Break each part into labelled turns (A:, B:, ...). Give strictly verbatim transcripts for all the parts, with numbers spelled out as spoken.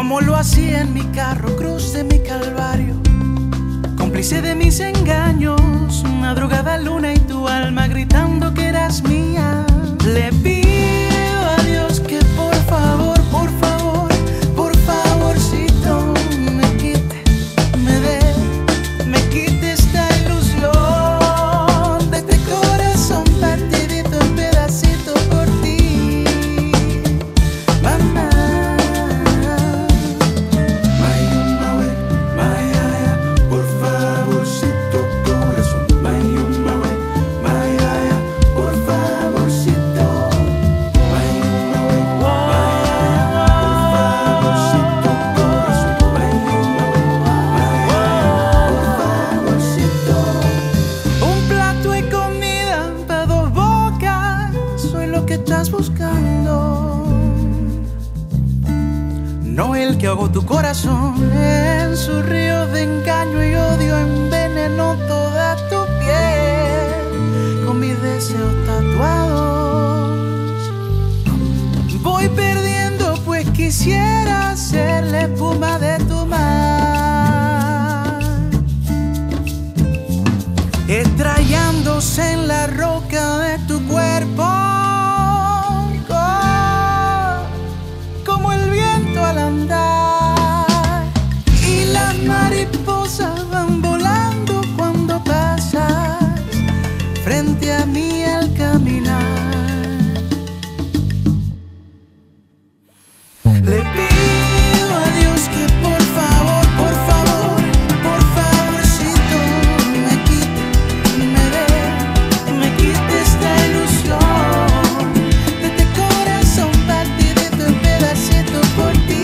A: como lo hacía en mi carro, cruz de mi calvario, cómplice de mis engaños, madrugada, luna y tu alma gritando que eras mía. Le pido a Dios que por favor, por favor, por favorcito me quite, me dé, me quite esta ilusión de este corazón partidito en pedacitos por ti, mamá. Estás buscando, no el que ahogó tu corazón en su río de engaño y odio, envenenó toda tu piel con mis deseos tatuados. Voy perdiendo pues quisiera ser la espuma de tu mar, estrellándose en la roca de tu cuerpo al andar, y las mariposas van volando cuando pasas frente a mí al caminar. Le pido a Dios que por favor, por favor, por favorcito me quite, me dé, me quite esta ilusión de este corazón partidito en pedacitos por ti.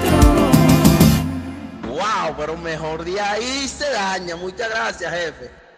B: Pero mejor de ahí se daña. Muchas gracias, jefe.